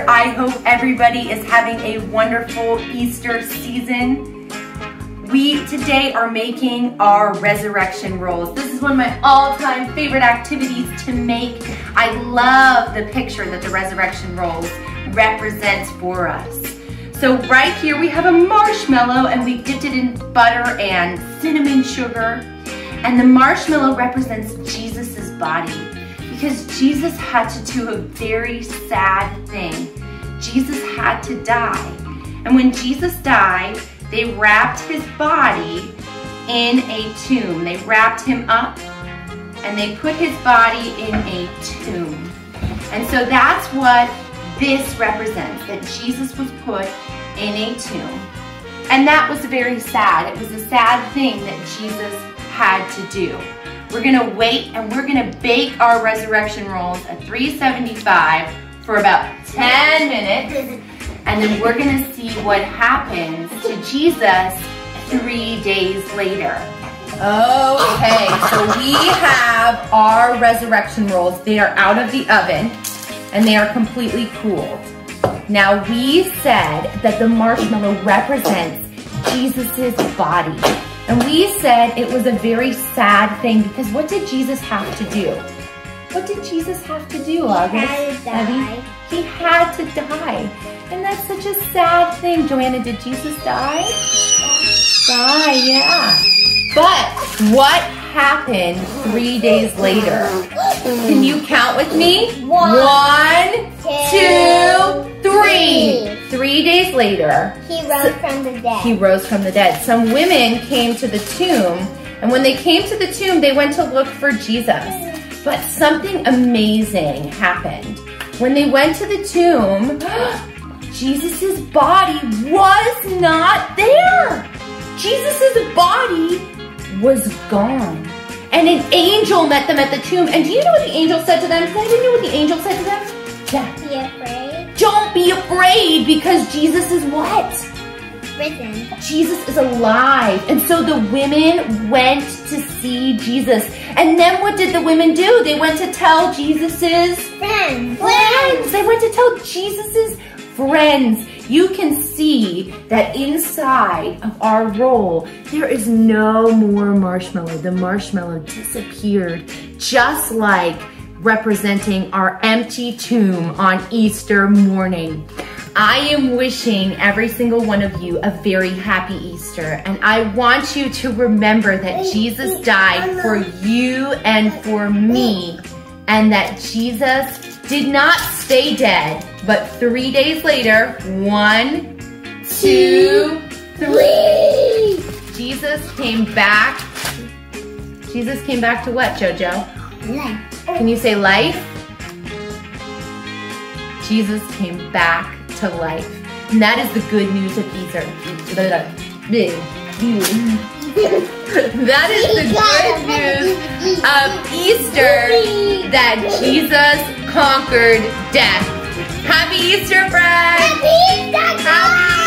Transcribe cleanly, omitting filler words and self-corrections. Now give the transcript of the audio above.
I hope everybody is having a wonderful Easter season. We today are making our resurrection rolls. This is one of my all-time favorite activities to make. I love the picture that the resurrection rolls represents for us. So right here we have a marshmallow and we dipped it in butter and cinnamon sugar. And the marshmallow represents Jesus's body because Jesus had to do a very sad thing. Jesus had to die. And when Jesus died, they wrapped his body in a tomb. They wrapped him up and they put his body in a tomb. And so that's what this represents, that Jesus was put in a tomb. And that was very sad. It was a sad thing that Jesus had to do. We're gonna wait and we're gonna bake our resurrection rolls at 375 for about 10 minutes. And then we're gonna see what happens to Jesus 3 days later. Okay, so we have our resurrection rolls. They are out of the oven and they are completely cooled. Now we said that the marshmallow represents Jesus's body. And we said it was a very sad thing because what did Jesus have to do? What did Jesus have to do, August? He had to die. He had to die. And that's such a sad thing. Joanna, did Jesus die? Die, yeah. But what happened 3 days later? Can you count with me? One, two, three. 3 days later, he rose from the dead. He rose from the dead. Some women came to the tomb, and when they came to the tomb, they went to look for Jesus. But something amazing happened. When they went to the tomb, Jesus' body was not there. Jesus' body was gone. And an angel met them at the tomb. And do you know what the angel said to them? Does anyone know what the angel said to them? Yeah. Be afraid. Don't be afraid because Jesus is what? Risen. Jesus is alive. And so the women went to see Jesus. And then what did the women do? They went to tell Jesus's friends. They went to tell Jesus's friends. You can see that inside of our roll, there is no more marshmallow. The marshmallow disappeared, just like representing our empty tomb on Easter morning. I am wishing every single one of you a very happy Easter, and I want you to remember that Jesus died for you and for me, and that Jesus did not stay dead, but 3 days later, 1, 2, 3. Jesus came back. Jesus came back to what, Jojo? Life. Can you say life? Jesus came back to life. And that is the good news of Easter. That is the good news of Easter, that Jesus conquered death. Happy Easter, friends! Happy Easter! Happy